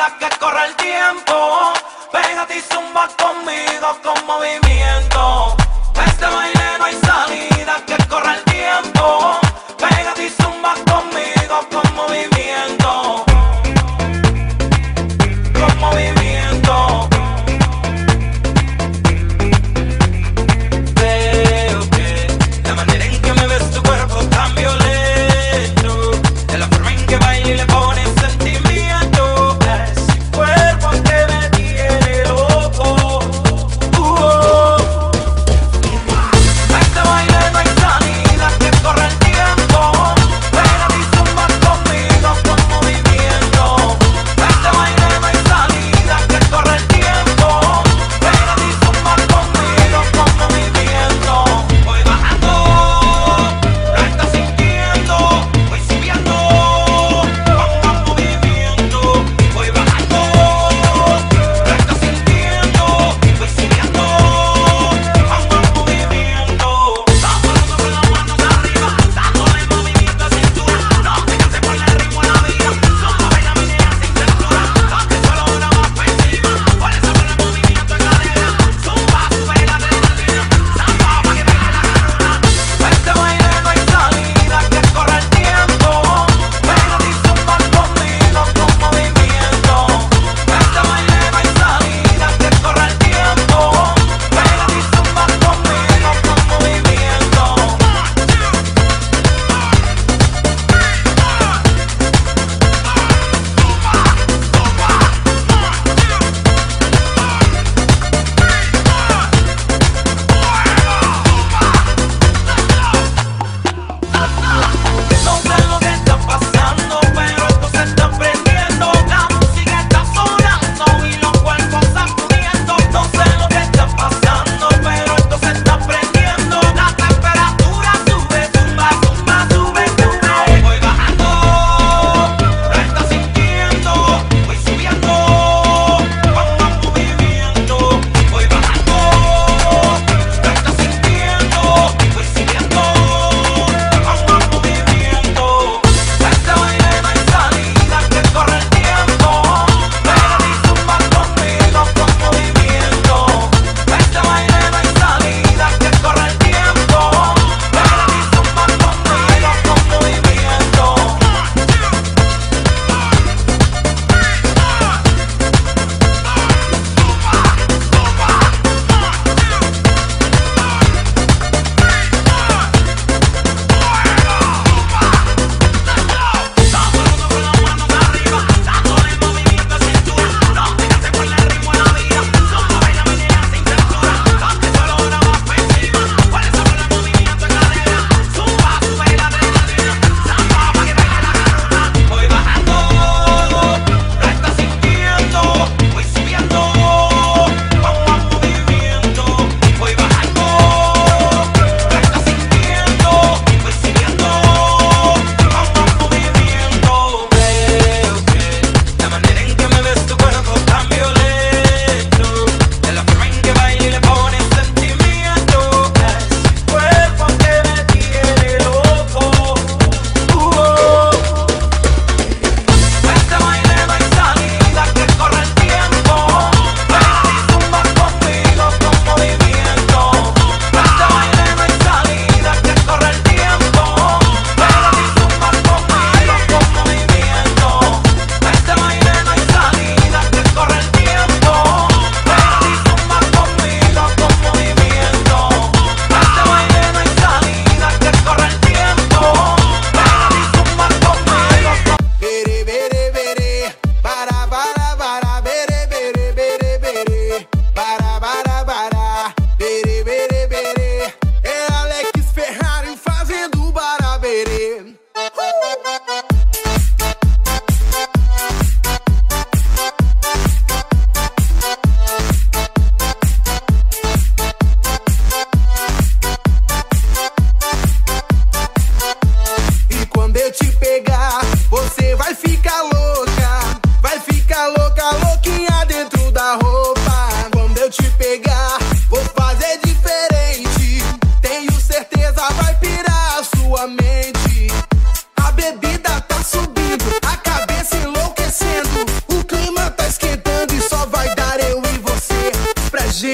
salida que corre el tiempo. Pégate y zumba conmigo con movimiento. Este baile no hay salida que corre el tiempo. Pégate y zumba conmigo con movimiento. Con movimiento. Veo que la manera en que me ves tu cuerpo tan violento, de la forma en que baila y le pones sentimiento, ese cuerpo que me tiene loco.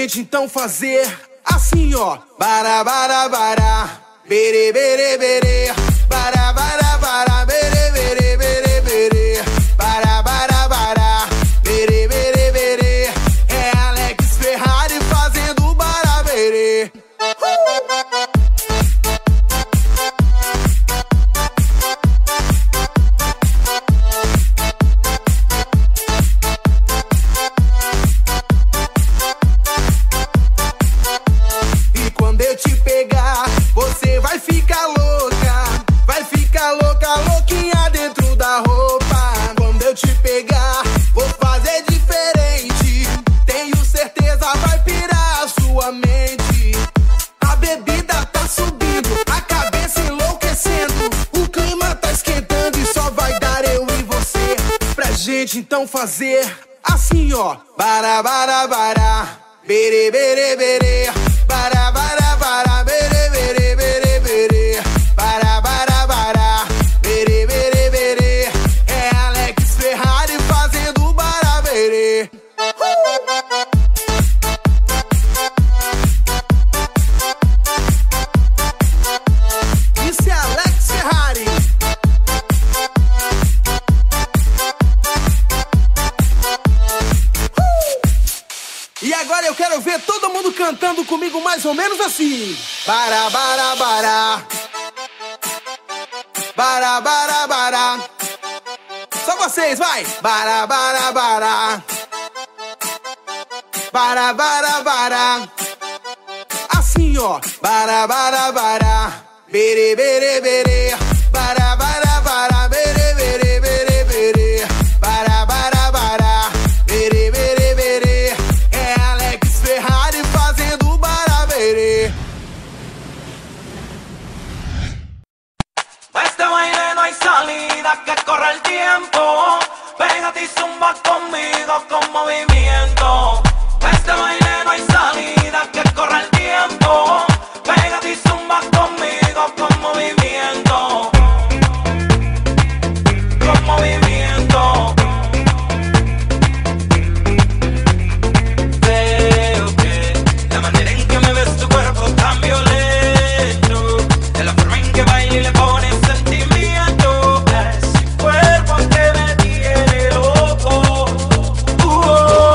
gente então fazer assim, ó. Bara, bara, bara, bere, bere, bere. Bara, bara, bara, bere, bere, bere, bere. Bara, bara, bara, bere, bere, bere. É Alex Ferrari fazendo baraberê. E quando eu te pegar, você vai ficar louca. Vai ficar louca, louquinha dentro da roupa. Quando eu te pegar, vou fazer diferente. Tenho certeza vai pirar a sua mente. A bebida tá subindo, a cabeça enlouquecendo. O clima tá esquentando e só vai dar eu e você. Pra gente então fazer assim, ó. Bara, bara, bara, bere, bere, bere. Bara, bara, bara, bere, bere, bere, bere. Bara, bara, bara, bere, bere, bere. É Alex Ferrari fazendo baraberê. Isso é Alex Ferrari. E agora eu quero ver todo mundo cantando comigo mais ou menos assim. Bara, bara, bara. Bara, bara, bara. Só vocês, vai. Bara, bara, bara. Bara, bara, bara. Assim, ó. Bara, bara, bara. Bere, bere, bere. Bara, bara, bara. Bere, bere, bere, bere. Bara, bara, bara. Bere, bere, bere. É Alex Ferrari fazendo baraberê. Este baile no hay salida, que corre el tiempo. Pégate y zumba conmigo con movimiento. Este baile no hay salida, que corre el tiempo. Pégate y zumba conmigo con movimiento. Con movimiento. Veo que la manera en que me ves tu cuerpo tan violento, de la forma en que baila y le pones sentimiento, ese cuerpo que me tiene loco.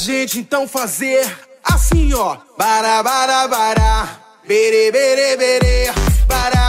gente então fazer assim, ó. Bara, bara, bara. Bere, bere, bere. Bara,